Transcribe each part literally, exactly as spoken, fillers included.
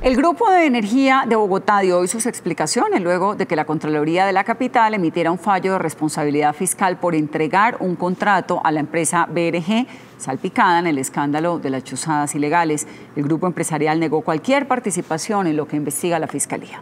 El Grupo de Energía de Bogotá dio hoy sus explicaciones luego de que la Contraloría de la capital emitiera un fallo de responsabilidad fiscal por entregar un contrato a la empresa B R G, salpicada en el escándalo de las chuzadas ilegales. El grupo empresarial negó cualquier participación en lo que investiga la Fiscalía.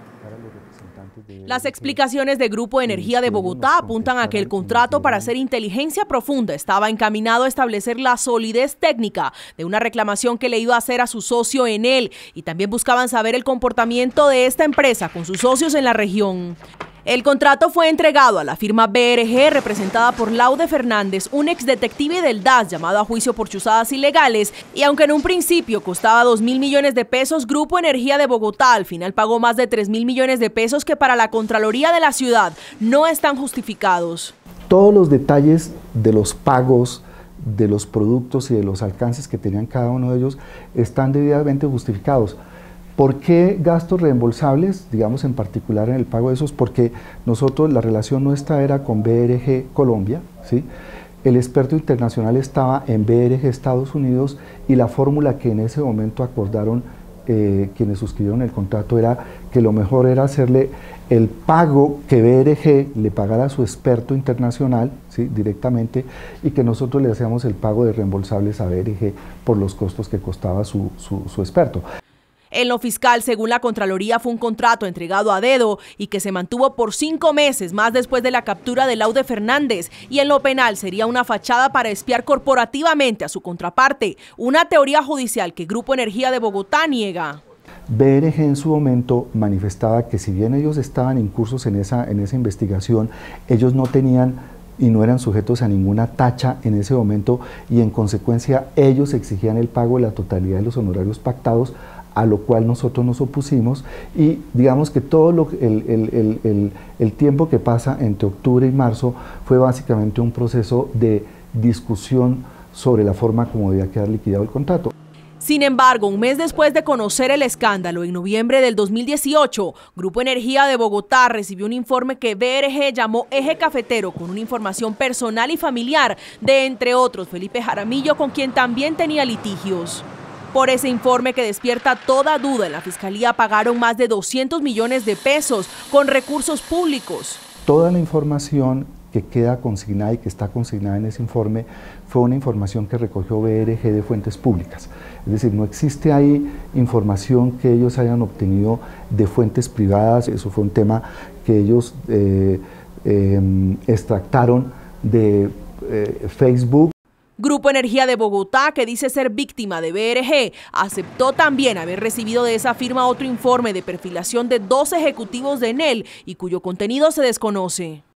Las explicaciones de Grupo de Energía de Bogotá apuntan a que el contrato para hacer inteligencia profunda estaba encaminado a establecer la solidez técnica de una reclamación que le iba a hacer a su socio Enel, y también buscaban saber el comportamiento de esta empresa con sus socios en la región. El contrato fue entregado a la firma B R G, representada por Laude Fernández, un ex detective del D A S llamado a juicio por chuzadas ilegales, y aunque en un principio costaba dos mil millones de pesos, Grupo Energía de Bogotá al final pagó más de tres mil millones de pesos que para la Contraloría de la ciudad no están justificados. Todos los detalles de los pagos, de los productos y de los alcances que tenían cada uno de ellos están debidamente justificados. ¿Por qué gastos reembolsables, digamos en particular en el pago de esos? Porque nosotros, la relación nuestra era con B R G Colombia, ¿sí? El experto internacional estaba en B R G Estados Unidos, y la fórmula que en ese momento acordaron eh, quienes suscribieron el contrato era que lo mejor era hacerle el pago que B R G le pagara a su experto internacional, ¿sí? directamente, y que nosotros le hacíamos el pago de reembolsables a B R G por los costos que costaba su, su, su experto. En lo fiscal, según la Contraloría, fue un contrato entregado a dedo y que se mantuvo por cinco meses más después de la captura de Laude Fernández, y en lo penal sería una fachada para espiar corporativamente a su contraparte, una teoría judicial que Grupo Energía de Bogotá niega. B R G en su momento manifestaba que si bien ellos estaban incursos en esa, en esa investigación, ellos no tenían y no eran sujetos a ninguna tacha en ese momento, y en consecuencia ellos exigían el pago de la totalidad de los honorarios pactados, a lo cual nosotros nos opusimos, y digamos que todo lo, el, el, el, el, el tiempo que pasa entre octubre y marzo fue básicamente un proceso de discusión sobre la forma como debía quedar liquidado el contrato. Sin embargo, un mes después de conocer el escándalo, en noviembre del dos mil dieciocho, Grupo Energía de Bogotá recibió un informe que B R G llamó Eje Cafetero, con una información personal y familiar de, entre otros, Felipe Jaramillo, con quien también tenía litigios. Por ese informe, que despierta toda duda, en la Fiscalía pagaron más de doscientos millones de pesos con recursos públicos. Toda la información que queda consignada y que está consignada en ese informe fue una información que recogió B R G de fuentes públicas. Es decir, no existe ahí información que ellos hayan obtenido de fuentes privadas. Eso fue un tema que ellos eh, eh, extractaron de eh, Facebook. Grupo Energía de Bogotá, que dice ser víctima de B R G, aceptó también haber recibido de esa firma otro informe de perfilación de dos ejecutivos de Enel y cuyo contenido se desconoce.